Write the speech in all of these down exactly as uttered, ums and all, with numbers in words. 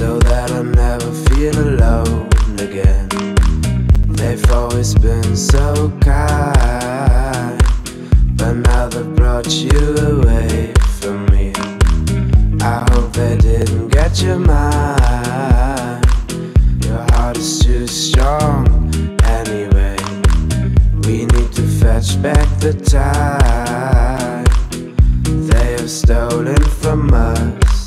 so that I never feel alone again. They've always been so kind, but now they've brought you away from me. I hope they didn't get your mind. Your heart is too strong anyway. We need to fetch back the time they have stolen from us.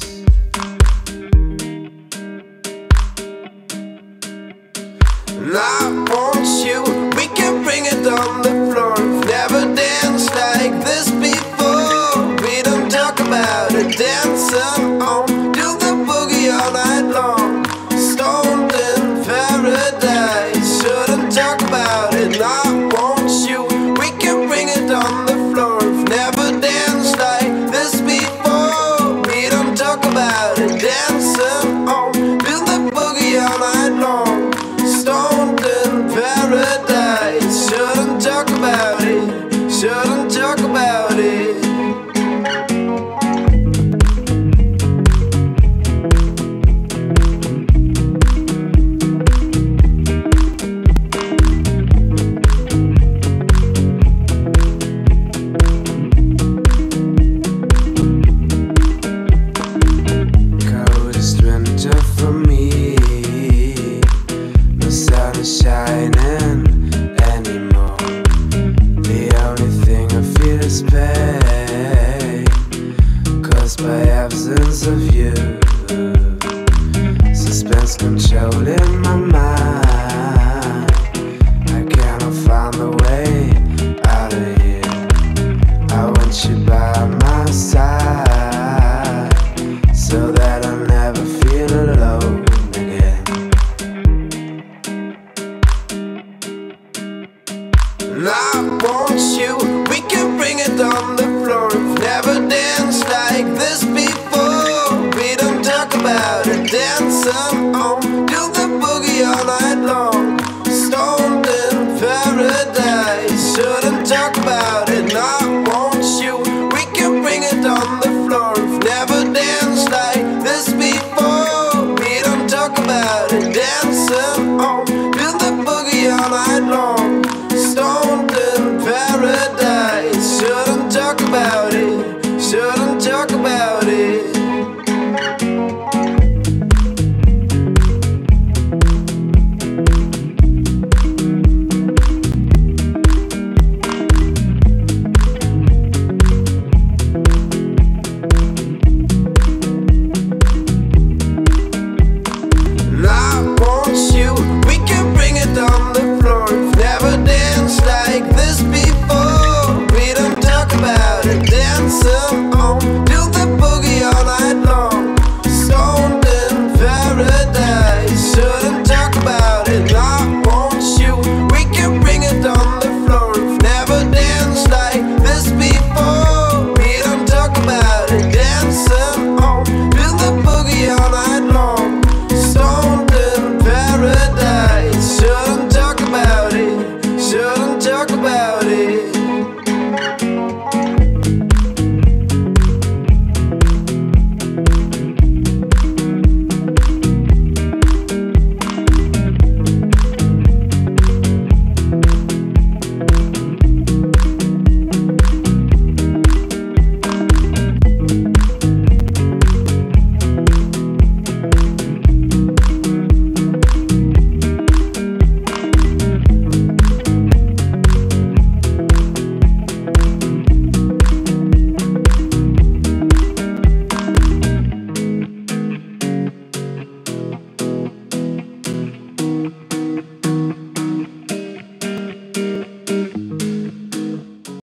And I want you, we can bring it on the floor. We've never danced like this before. We don't talk about it, dancing on, do the boogie all night long. Stoned in paradise, shouldn't talk about it. And I want you, we can bring it on the floor. We've never danced like this before. We don't talk about it, dancing on, do the boogie all night long. Stoned in paradise, shouldn't talk about it, shouldn't talk about it. Coldest winter for me, the sun is shining anymore. The only thing I feel is pain, caused by absence of you. Suspense controlling my mind. I cannot find the way out of here. I want you by my side, so that I never feel alone again. And I want you, we can bring it on the floor. We've never danced like this before. We don't talk about it, dancing on, do the boogie all night long. Stoned in paradise, shouldn't talk about it. And I want you, we can bring it on the floor. We've never danced like this before. We don't talk about it, dancing on,